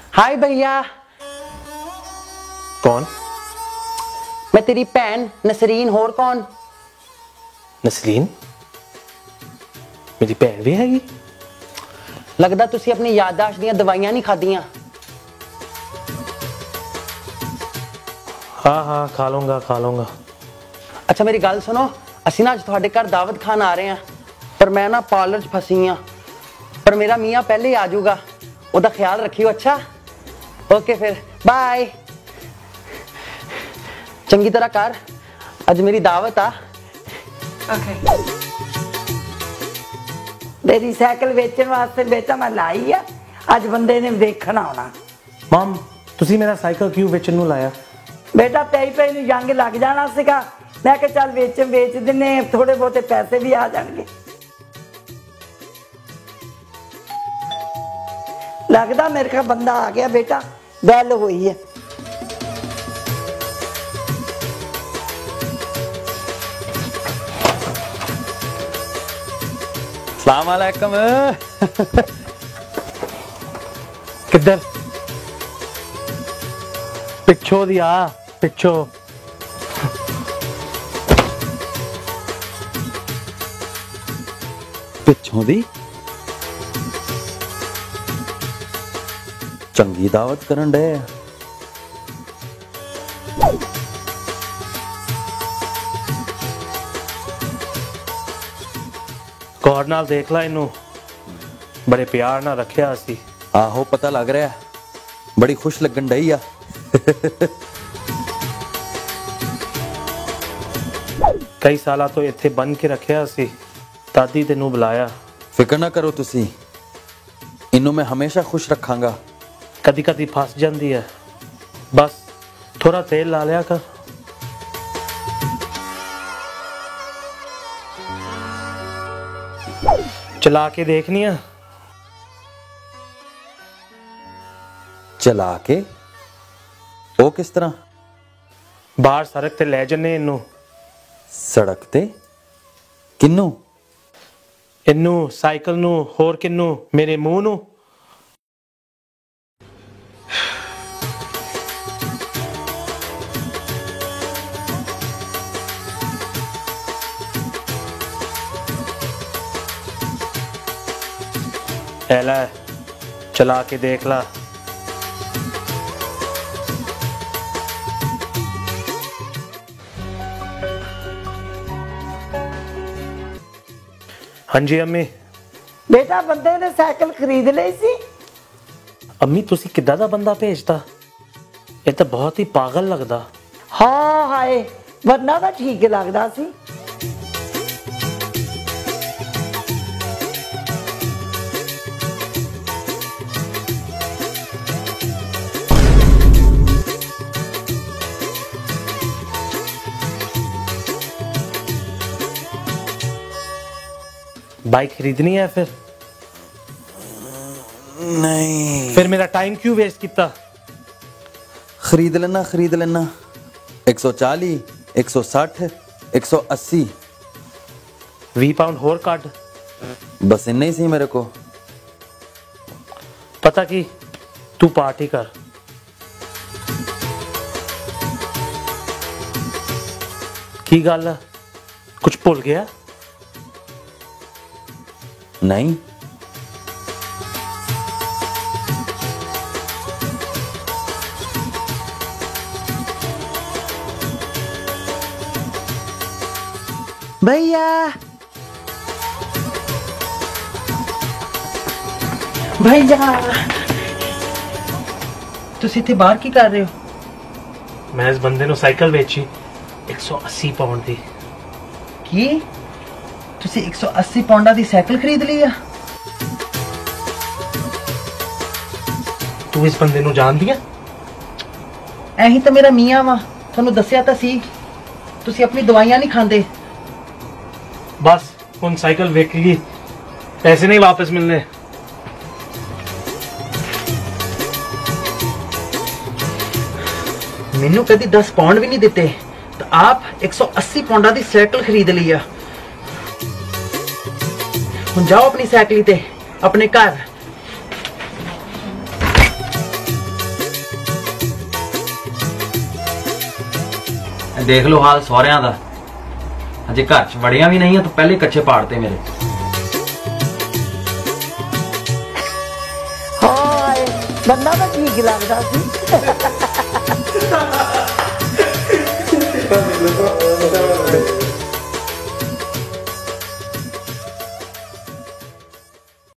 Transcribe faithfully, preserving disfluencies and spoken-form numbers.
हाय भैया। कौन? मैं तेरी भैन नसरीन, होर कौन? नसरीन? मेरी भैन भी हैगी? लगदा तुसी अपनी याददाश्त दियां दवाइयां नहीं खादियां। हाँ हाँ खा लूंगा खा लूंगा। अच्छा मेरी गल सुनो, असी ना अज तुहाडे घर दावत खान आ रहे हैं, पर मैं ना पार्लर च फसी हाँ, पर मेरा मियाँ पहले ही आ जाऊगा, ओदा ख्याल रखियो। अच्छा ओके फिर बाय। चंगी तरह कर, अज मेरी दावत आ। ओके। मेरी साइकिल बेचने वास्ते बेटा मैं लाई है, अज बंदे ने देखना आना। मम तुसी मेरा साइकिल क्यों बेचन नूं लाया? बेटा पई पई नूं जंग लग जाना सीगा, मैं कहा चल बेच बेच दिने, थोड़े बहुते पैसे भी आ जाएंगे। लगदा मेरे का बंदा आ गया बेटा, बैल हुई है। अस्सलाम वालेकुम। किधर? पिछो दी आ, पिछो। पिछों दी चंगी दावत करन डे। गौर नाल देख ला इनू, बड़े प्यार नाल रखिया असी। आहो पता लग रहा है, बड़ी खुश लगन डई आ। कई साल तो इत्थे बन के रखिया असी, दादी तेनू बुलाया। फिक्र ना करो तुसी, इनू मैं हमेशा खुश रखांगा। कदी कदी फस जाती है, बस थोड़ा तेल ला लिया कर। चला के देखनी है। चला के ओ किस तरह? बाहर सड़क ते ले जन्ने इनू। सड़क ते किन्नू? इनू साइकिल नू, होर किन्नू? मेरे मुंह नू। एला चला के देख ला। हाँ जी अम्मी। बेटा बंदे ने साइकिल खरीद ली सी। अम्मी तुसी किद्दां दा बंदा भेजता? ये तो बहुत ही पागल लगदा। हाँ हाय, वरना तो ठीक लगदा सी। बाइक खरीदनी है फिर? नहीं। फिर मेरा टाइम क्यों वेस्ट किया? खरीद लेना खरीद लेना। एक सौ चाली, एक सौ साठ, एक सौ अस्सी। वी पाउंड होर काट। बस इन्ने ही सी मेरे को। पता की तू पार्टी कर। की गल है, कुछ भूल गया? नहीं। भैया भैया तुसी इत्थे बाहर की कर रहे हो? मैं इस बंदे नु साइकिल बेची एक सौ अस्सी पाउंड दी। की तुसी एक सौ अस्सी पाउंडा दी साइकिल खरीद ली है? तू इस बंदे नु जान दिया? ऐही तो मेरा मियाँ वा, थानू दस्सिया तो सी। तुसी अपनी दवाइयां नहीं खांदे। बस उन साइकिल वेचेगी, पैसे नहीं वापस मिलने। मैनू कभी दस पाउंड भी नहीं दिते, तो आप एक सौ अस्सी पाउंडा दी साइकिल खरीद ली है। हुण जाओ अपनी साइकिल ते अपने घर। देख लो हाल सौरियां दा अजे घर च वड़ियां भी नहीं है तो पहले कच्चे पाड़ते मेरे। हाय बंदा तो ठीक लगता सी।